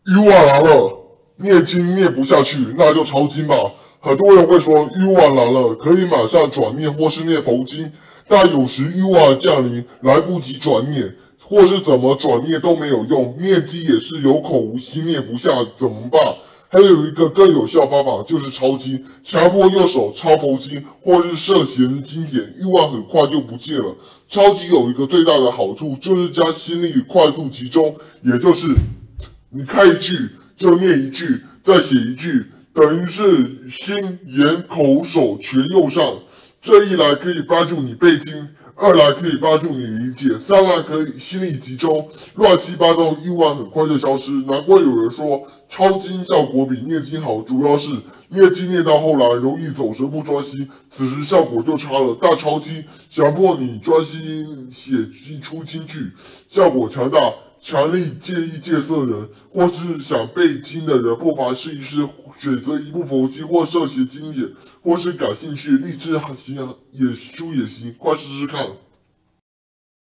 鱼丸来了，念经念不下去，那就抄经吧。很多人会说鱼丸来了，可以马上转念或是念佛经，但有时鱼丸降临，来不及转念，或是怎么转念都没有用，念经也是有口无心，念不下怎么办？还有一个更有效方法，就是抄经，强迫右手抄佛经或是涉嫌经典，欲望很快就不见了。抄经有一个最大的好处，就是将心力快速集中，也就是你看一句就念一句，再写一句，等于是心、眼、口、手全用上。这一来可以帮助你背经，二来可以帮助你理解，三来可以心力集中，乱七八糟欲望很快就消失。难怪有人说抄经效果比念经好，主要是念经念到后来容易走神不专心，此时效果就差了。但抄经强迫你专心写出金句，效果强大。强力介意戒色人，或是想背经的人，不妨试一试，选择一部佛经或涉邪经典，或是感兴趣励志行也书也行，快试试看。